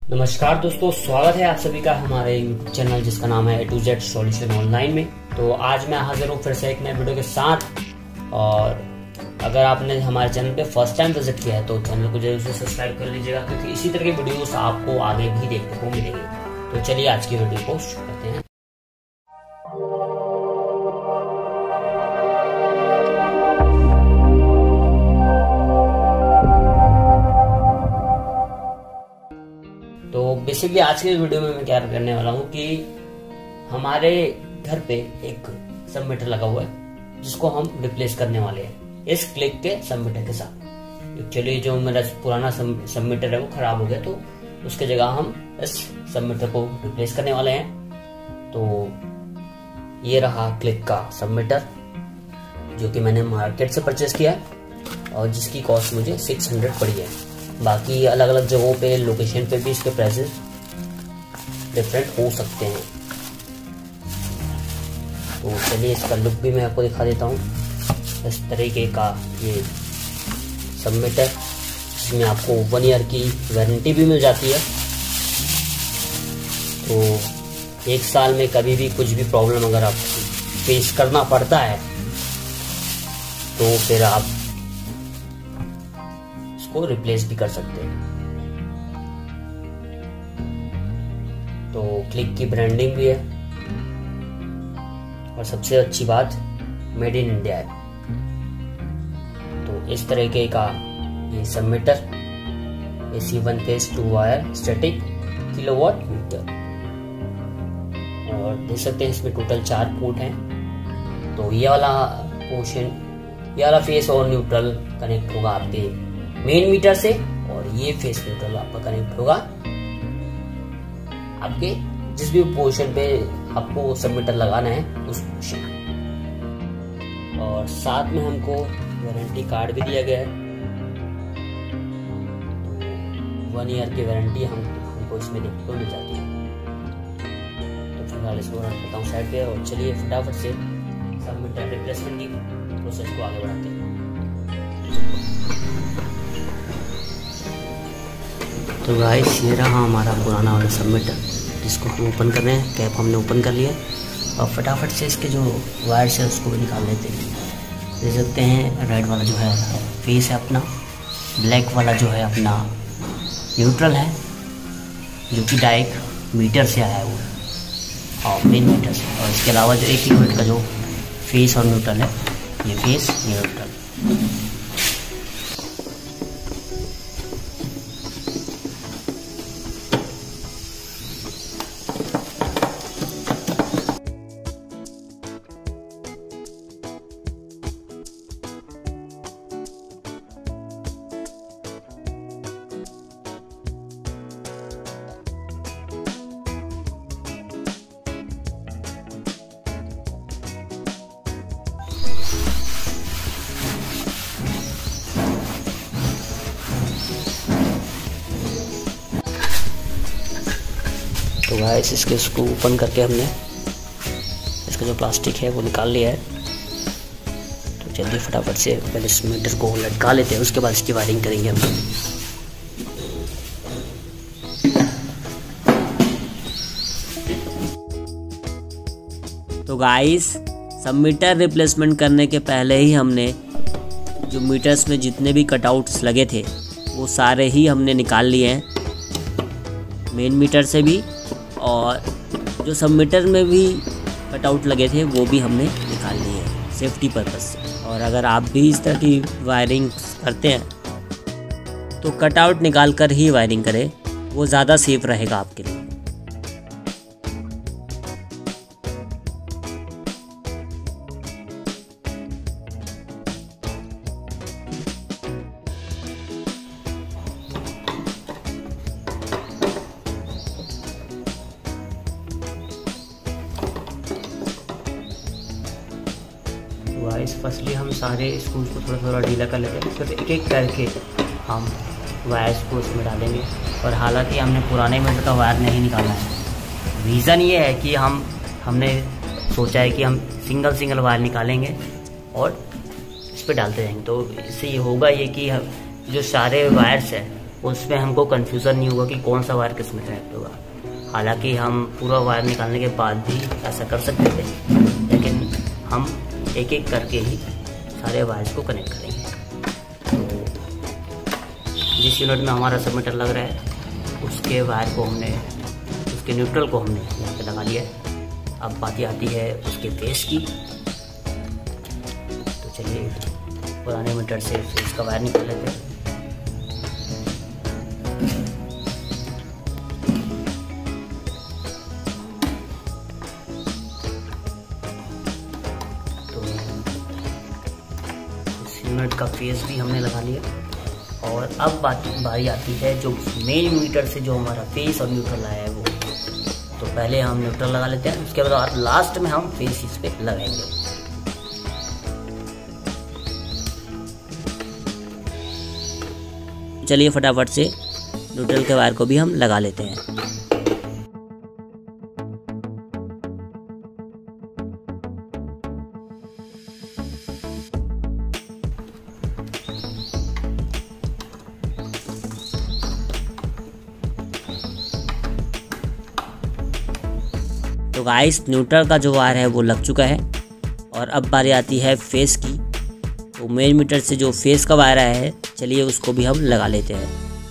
नमस्कार दोस्तों, स्वागत है आप सभी का हमारे चैनल जिसका नाम है A to Z solution online में। तो आज मैं हाजिर हूँ फिर से एक नए वीडियो के साथ। और अगर आपने हमारे चैनल पे फर्स्ट टाइम विजिट किया है तो चैनल को जरूर से सब्सक्राइब कर लीजिएगा, क्योंकि इसी तरह की वीडियोस आपको आगे भी देखने को मिलेंगी। तो चलिए आज की वीडियो को शुरू करते हैं। तो बेसिकली आज के वीडियो में मैं क्या करने वाला हूँ कि हमारे घर पे एक सबमीटर लगा हुआ है जिसको हम रिप्लेस करने वाले हैं इस क्लिक के सबमीटर के साथ। एक्चुअली जो मेरा पुराना सबमीटर है वो खराब हो गया, तो उसके जगह हम इस सबमीटर को रिप्लेस करने वाले हैं। तो ये रहा क्लिक का सबमीटर जो कि मैंने मार्केट से परचेस किया है और जिसकी कॉस्ट मुझे 600 पड़ी है। बाकी अलग अलग जगहों पे लोकेशन पे भी इसके प्राइसेस डिफरेंट हो सकते हैं। तो चलिए इसका लुक भी मैं आपको दिखा देता हूँ। इस तरीके का ये सबमीटर जिसमें आपको 1 ईयर की वारंटी भी मिल जाती है। तो 1 साल में कभी भी कुछ भी प्रॉब्लम अगर आपको फेस करना पड़ता है तो फिर आप को रिप्लेस भी कर सकते हैं। तो क्लिक की ब्रांडिंग भी है और सबसे अच्छी बात मेड इन इंडिया है। तो इस तरीके का ये submeter AC 1 phase 2 wire static kilowatt meter, और देख सकते हैं इसमें टोटल 4 पोर्ट हैं। तो ये वाला पोर्शन, ये वाला फेस और न्यूट्रल कनेक्ट होगा आपके मेन मीटर से, और ये फेस न्यूट्रल आपका कनेक्ट होगा आपके जिस भी पोर्शन पे आपको सबमीटर लगाना है उस पोर्शन। और साथ में हमको वारंटी कार्ड भी दिया गया है। 1 ईयर की वारंटी हमको इसमें देखने को मिल जाती है। तो फिलहाल इसको रख देता हूँ साइड पे और चलिए फटाफट से सबमीटर रिप्लेसमेंट की प्रोसेस को आगे बढ़ाते हैं। तो गाइस ये रहा हमारा पुराना वाला सबमीटर जिसको हम ओपन कर रहे हैं। कैप हमने ओपन कर लिया और फटाफट से इसके जो वायर्स है उसको भी निकाल लेते हैं। देख सकते हैं रेड वाला जो है फेस है अपना, ब्लैक वाला जो है अपना न्यूट्रल है जो कि डायरेक्ट मीटर से आया हुआ है और मेन मीटर से। और इसके अलावा जो 1 यूनिट का जो फेस और न्यूट्रल है, ये फेस न्यूट्रल। तो गाइस इसको ओपन करके हमने इसका जो प्लास्टिक है वो निकाल लिया है। तो जल्दी फटाफट से पहले इस मीटर को लटका लेते हैं, उसके बाद इसकी वायरिंग करेंगे हम। तो गाइस सबमीटर रिप्लेसमेंट करने के पहले ही हमने जो मीटर्स में जितने भी कटआउट्स लगे थे वो सारे ही हमने निकाल लिए हैं, मेन मीटर से भी, और जो सबमीटर में भी कटआउट लगे थे वो भी हमने निकाल लिए हैं सेफ्टी पर्पस से। और अगर आप भी इस तरह की वायरिंग करते हैं तो कटआउट निकाल कर ही वायरिंग करें, वो ज़्यादा सेफ रहेगा आपके लिए। वाइस फर्स्टली हम सारे स्क्रूज को थोड़ा थोड़ा ढीला कर लेते हैं, फिर एक एक करके हम वायर्स को उसमें डालेंगे। और हालांकि हमने पुराने मीटर का वायर नहीं निकालना है। रीज़न ये है कि हमने सोचा है कि हम सिंगल वायर निकालेंगे और इस पर डालते जाएंगे। तो इससे ये होगा ये कि जो सारे वायर्स हैं उस पर हमको कंफ्यूजन नहीं होगा कि कौन सा वायर किस में कनेक्ट होगा। हालांकि हम पूरा वायर निकालने के बाद भी ऐसा कर सकते थे, लेकिन हम एक एक करके ही सारे वायर्स को कनेक्ट करेंगे। तो जिस यूनिट में हमारा सबमीटर लग रहा है उसके वायर को हमने, उसके न्यूट्रल को हमने यहाँ पे लगा लिया है। अब बात आती है उसके फेस की। तो चलिए पुराने मीटर से फेस का वायर निकाल लेते हैं। यूनिट का फेस भी हमने लगा लिया। और अब बारी आती है जो मेन मीटर से जो हमारा फेस और न्यूट्रल आया है वो। तो पहले हम न्यूट्रल लगा लेते हैं, उसके बाद लास्ट में हम फेस इस पे लगाएंगे। चलिए फटाफट से न्यूट्रल के वायर को भी हम लगा लेते हैं। तो गाइस न्यूट्रल का जो वायर है वो लग चुका है और अब बारी आती है फेस की। तो मेन मीटर से जो फेस का वायर आया है, चलिए उसको भी हम लगा लेते हैं।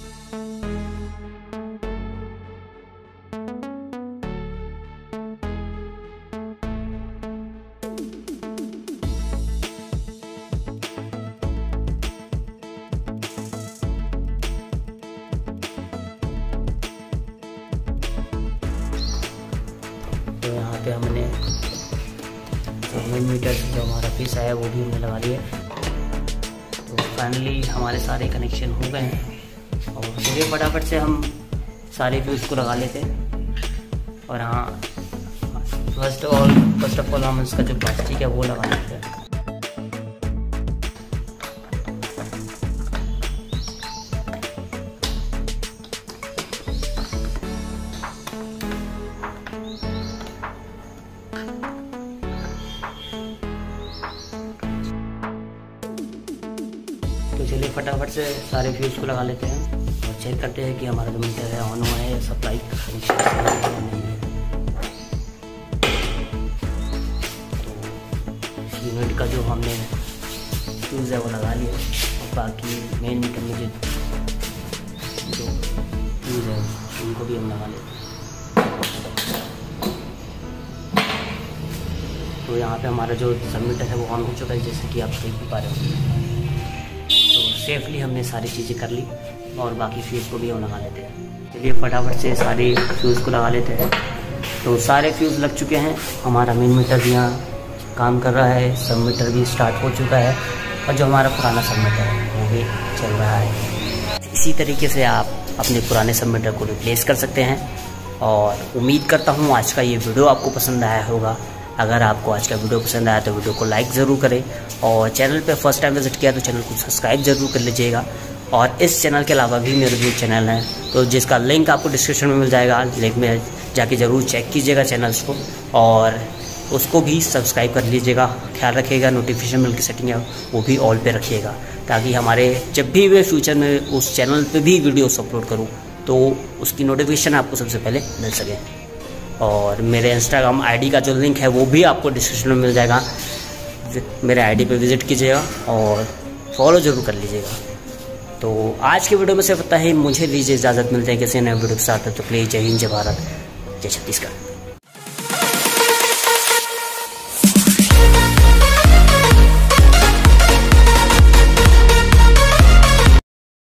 तो यहाँ पे हमने मेन मीटर से जो हमारा फेस आया है वो भी हमने लगा लिया। तो फाइनली हमारे सारे कनेक्शन हो गए हैं और चलिए फटाफट से हम सारे फ्यूज़ को लगा लेते हैं। और हाँ, फर्स्ट ऑफ ऑल हम इसका जो प्लास्टिक है वो लगा लेते हैं। तो चलिए फटाफट से सारे फ्यूज़ को लगा लेते हैं और चेक करते हैं कि हमारा जो मीटर है ऑन हुआ है, सप्लाई कनेक्शन नहीं है। तो इस यूनिट का जो हमने फ्यूज़ है वो लगा लिया और बाकी मेन मीटर में जो फ्यूज़ है उनको भी हम लगा लेते हैं। तो यहाँ पे हमारा जो सबमीटर है वो ऑन हो चुका है, जैसे कि आप देख भी पा रहे हो। तो सेफली हमने सारी चीज़ें कर ली और बाकी फ्यूज़ को भी हम लगा लेते हैं। चलिए फटाफट से सारे फ्यूज़ को लगा लेते हैं। तो सारे फ्यूज़ लग चुके हैं, हमारा मेन मीटर भी यहाँ काम कर रहा है, सबमीटर भी स्टार्ट हो चुका है और जो हमारा पुराना सबमीटर है वो भी चल रहा है। इसी तरीके से आप अपने पुराने सबमीटर को रिप्लेस कर सकते हैं। और उम्मीद करता हूँ आज का ये वीडियो आपको पसंद आया होगा। अगर आपको आज का वीडियो पसंद आया तो वीडियो को लाइक ज़रूर करें और चैनल पे फर्स्ट टाइम विजिट किया तो चैनल को सब्सक्राइब जरूर कर लीजिएगा। और इस चैनल के अलावा भी मेरे जो चैनल हैं तो जिसका लिंक आपको डिस्क्रिप्शन में मिल जाएगा, लिंक में जाके ज़रूर चेक कीजिएगा चैनल्स को और उसको भी सब्सक्राइब कर लीजिएगा। ख्याल रखिएगा नोटिफिकेशन बेल की सेटिंग है वो भी ऑल पे रखिएगा, ताकि हमारे जब भी वे फ्यूचर में उस चैनल पे भी वीडियोस अपलोड करूँ तो उसकी नोटिफिकेशन आपको सबसे पहले मिल सके। और मेरे इंस्टाग्राम आईडी का जो लिंक है वो भी आपको डिस्क्रिप्शन में मिल जाएगा, मेरे आईडी पे विजिट कीजिएगा और फॉलो ज़रूर कर लीजिएगा। तो आज के वीडियो में सिर्फ इतना ही, मुझे दीजिए इजाज़त, मिलते हैं किसी नए वीडियो के साथ। तो प्लीज़ जय हिंद, जय भारत, जय छत्तीसगढ़।